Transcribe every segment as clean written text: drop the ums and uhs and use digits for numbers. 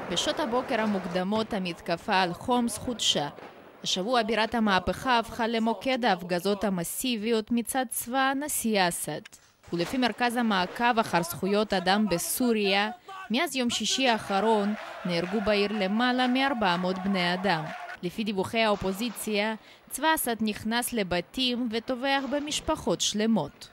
בשעות הבוקר המוקדמות המתקפה על חומס חודשה. השבוע בירת המהפכה הפכה למוקד ההפגזות המסיביות מצד צבא הנשיא אסד. ולפי מרכז המעקב אחר זכויות אדם בסוריה, מאז יום שישי האחרון נהרגו בעיר למעלה מ-400 בני אדם. לפי דיווחי האופוזיציה, צבא אסד נכנס לבתים וטובח במשפחות שלמות.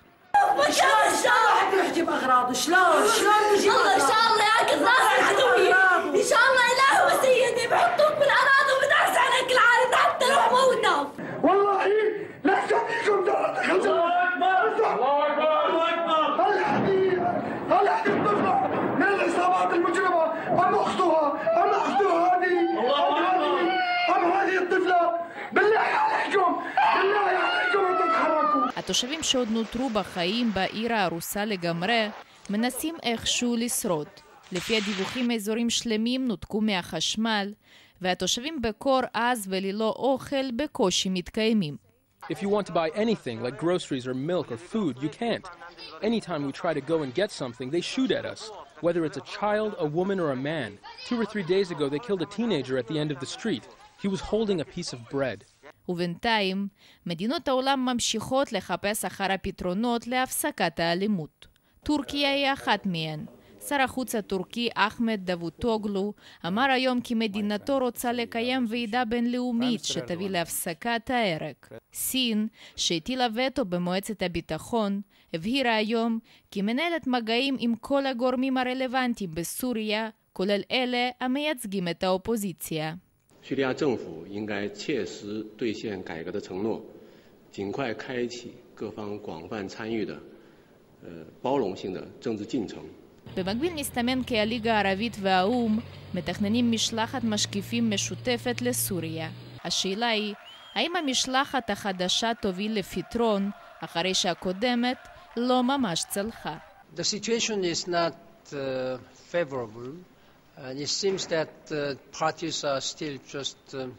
התושבים שעוד נותרו בחיים בעיר ההרוסה לגמרי מנסים איכשהו לשרוד. לפי הדיווחים, אזורים שלמים נותקו מהחשמל, והתושבים בקור עז וללא אוכל בקושי מתקיימים. If you want to buy anything like groceries or milk or food, you can't. Anytime we try to go and get something, they shoot at us. Whether it's a child, a woman, or a man. 2 or 3 days ago, they killed a teenager at the end of the street. He was holding a piece of bread. ובינתיים, מדינות העולם ממשיכות לחפש אחר הפתרונות להפסקת האלימות. טורקיה היא אחת מהן. שר החוץ הטורקי אחמד דבוטוגלו אמר היום כי מדינתו רוצה לקיים ועידה בינלאומית שתביא להפסקת ההרג. סין, שהטילה וטו במועצת הביטחון, הבהירה היום כי מנהלת מגעים עם כל הגורמים הרלוונטיים בסוריה, כולל אלה המייצגים את האופוזיציה. 叙利亚政府应该切实兑现改革的承诺，尽快开启各方广泛参与的包容性的政治进程。 במקביל מסתמן כי הליגה הערבית והאו"ם מתכננים משלחת משקיפים משותפת לסוריה. השאלה היא, האם המשלחת החדשה תוביל לפתרון אחרי שהקודמת לא ממש צלחה? The situation is not favorable. And it seems that parties are still just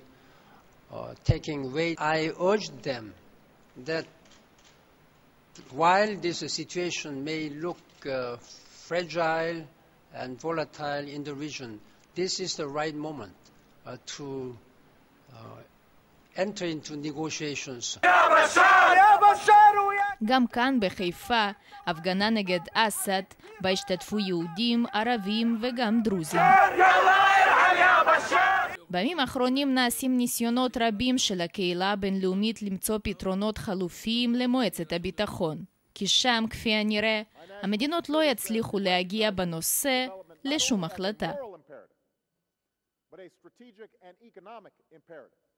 taking weight. I urge them that while this situation may look fragile and volatile in the region, this is the right moment to enter into negotiations. גם כאן בחיפה, הפגנה נגד אסד, בה השתתפו יהודים, ערבים וגם דרוזים. בימים האחרונים נעשים ניסיונות רבים של הקהילה הבינלאומית למצוא פתרונות חלופיים למועצת הביטחון. כי שם, כפי הנראה, המדינות לא יצליחו להגיע בנושא לשום החלטה.